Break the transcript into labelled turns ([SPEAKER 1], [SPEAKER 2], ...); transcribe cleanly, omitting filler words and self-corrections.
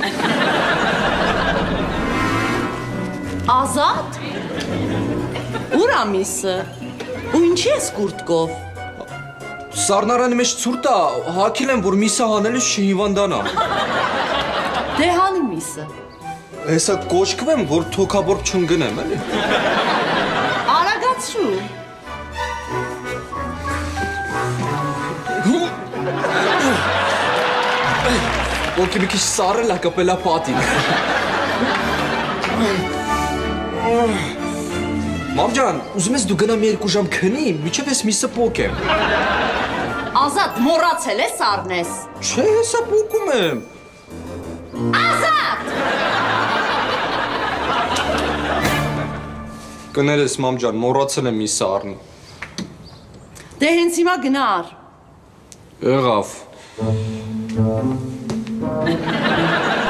[SPEAKER 1] Ազատ։ Ուր ա միսը։ Ու ինչի ես կուրտկով։
[SPEAKER 2] Սառնարանի մեջ ցուրտ է, հագել եմ, որ միսը հանելուց չհիվանդանա։
[SPEAKER 1] Դե հանի միսը։
[SPEAKER 2] Հեսա կոչկվեմ, որ թոքաբորբ չընկնեմ, էլի։
[SPEAKER 1] Արագացրու։
[SPEAKER 2] Ոնքի մի քիչ սառել է կպելա պատին։ Մամ ջան, ուզում ես դու գնամ 2 ժամ քնի, միջև ես միսը պոկեմ։
[SPEAKER 1] Ազատ, մոռացել ես առնես։
[SPEAKER 2] Չէ, հեսա պոկում եմ։
[SPEAKER 1] Ազատ։
[SPEAKER 2] Կներես, մամ ջան, մոռացել եմ միսը առնի։
[SPEAKER 1] Դե հենց հիմա գնար։
[SPEAKER 2] Եղավ։